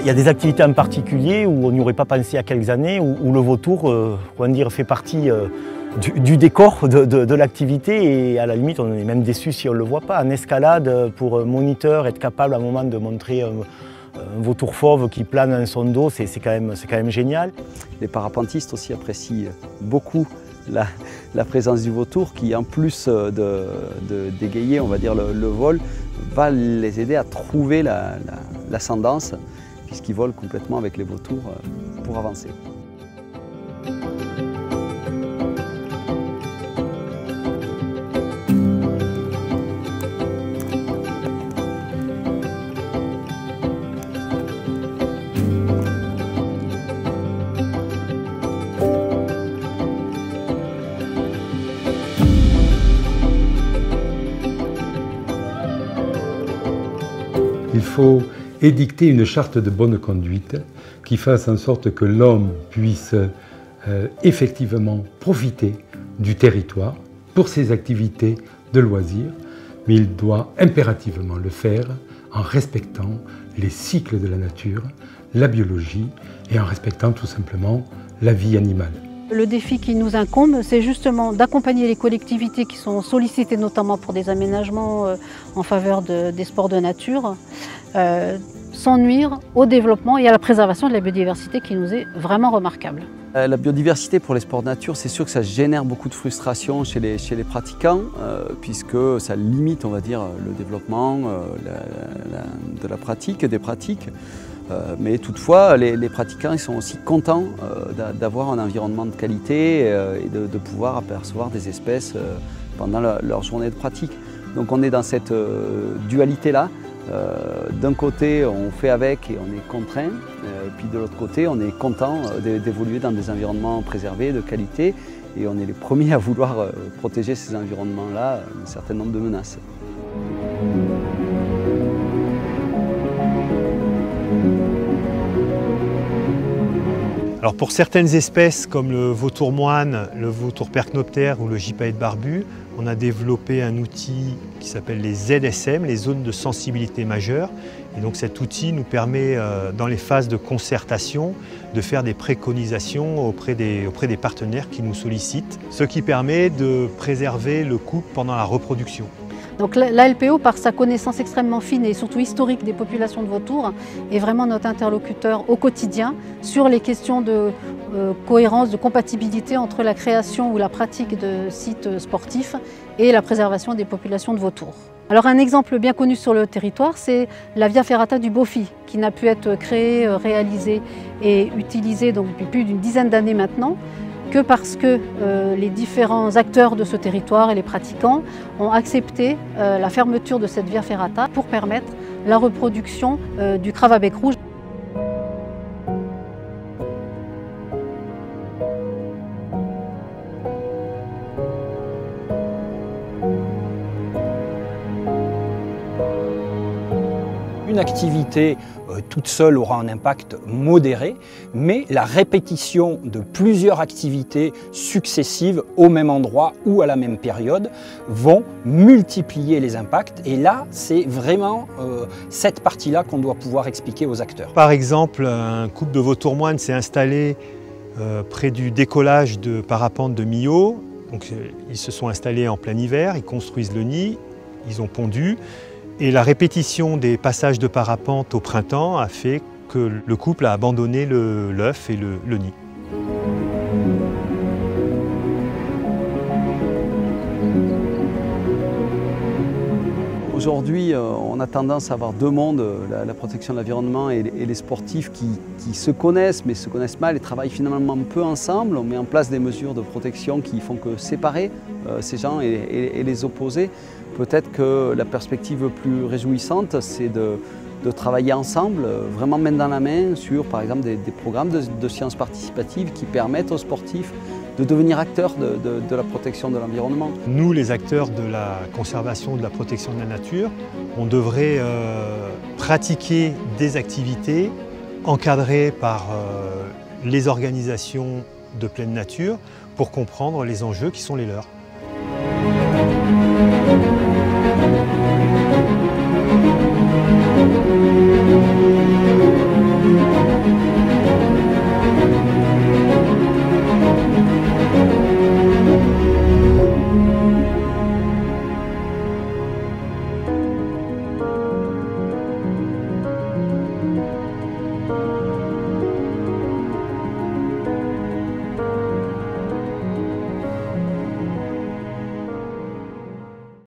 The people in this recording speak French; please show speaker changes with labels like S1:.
S1: Il y a des activités en particulier où on n'y aurait pas pensé il y a quelques années, où le vautour fait partie du décor de l'activité et à la limite on est même déçu si on ne le voit pas. En escalade, pour un moniteur, être capable à un moment de montrer un vautour fauve qui plane dans son dos, c'est quand même génial.
S2: Les parapentistes aussi apprécient beaucoup la présence du vautour qui, en plus d'égayer, on va dire, le vol, va les aider à trouver l'ascendance puisqu'ils volent complètement avec les vautours pour avancer.
S3: Il faut édicter une charte de bonne conduite qui fasse en sorte que l'homme puisse effectivement profiter du territoire pour ses activités de loisirs, mais il doit impérativement le faire en respectant les cycles de la nature, la biologie et en respectant tout simplement la vie animale.
S4: Le défi qui nous incombe, c'est justement d'accompagner les collectivités qui sont sollicitées notamment pour des aménagements en faveur des sports de nature, sans nuire au développement et à la préservation de la biodiversité qui nous est vraiment remarquable.
S2: La biodiversité pour les sports de nature, c'est sûr que ça génère beaucoup de frustration chez les pratiquants, puisque ça limite, on va dire, le développement de la pratique, des pratiques. Mais toutefois, les pratiquants ils sont aussi contents d'avoir un environnement de qualité et de pouvoir apercevoir des espèces pendant leur journée de pratique. Donc on est dans cette dualité-là. D'un côté, on fait avec et on est contraint, puis de l'autre côté, on est content d'évoluer dans des environnements préservés, de qualité, et on est les premiers à vouloir protéger ces environnements-là d'un certain nombre de menaces.
S5: Alors pour certaines espèces comme le vautour moine, le vautour percnoptère ou le gypaète barbu, on a développé un outil qui s'appelle les ZSM, les zones de sensibilité majeure. Et donc cet outil nous permet, dans les phases de concertation, de faire des préconisations auprès des partenaires qui nous sollicitent, ce qui permet de préserver le couple pendant la reproduction.
S4: Donc l'ALPO, par sa connaissance extrêmement fine et surtout historique des populations de vautours, est vraiment notre interlocuteur au quotidien sur les questions de cohérence, de compatibilité entre la création ou la pratique de sites sportifs et la préservation des populations de vautours. Alors un exemple bien connu sur le territoire, c'est la Via Ferrata du Bofi, qui n'a pu être créée, réalisée et utilisée donc depuis plus d'une dizaine d'années maintenant, que parce que les différents acteurs de ce territoire et les pratiquants ont accepté la fermeture de cette Via Ferrata pour permettre la reproduction du crabe à bec rouge.
S6: Une activité toute seule aura un impact modéré, mais la répétition de plusieurs activités successives au même endroit ou à la même période vont multiplier les impacts. Et là, c'est vraiment cette partie-là qu'on doit pouvoir expliquer aux acteurs.
S5: Par exemple, un couple de vautours moines s'est installé près du décollage de parapente de Millau. Donc, ils se sont installés en plein hiver, ils construisent le nid, ils ont pondu. Et la répétition des passages de parapente au printemps a fait que le couple a abandonné l'œuf et le nid.
S2: Aujourd'hui, on a tendance à avoir deux mondes, la protection de l'environnement et les sportifs qui se connaissent, mais se connaissent mal et travaillent finalement un peu ensemble. On met en place des mesures de protection qui font que séparer ces gens et les opposer. Peut-être que la perspective plus réjouissante, c'est de travailler ensemble, vraiment main dans la main, sur par exemple des programmes de sciences participatives qui permettent aux sportifs de devenir acteurs de la protection de l'environnement.
S5: Nous, les acteurs de la conservation, de la protection de la nature, on devrait pratiquer des activités encadrées par les organisations de pleine nature pour comprendre les enjeux qui sont les leurs.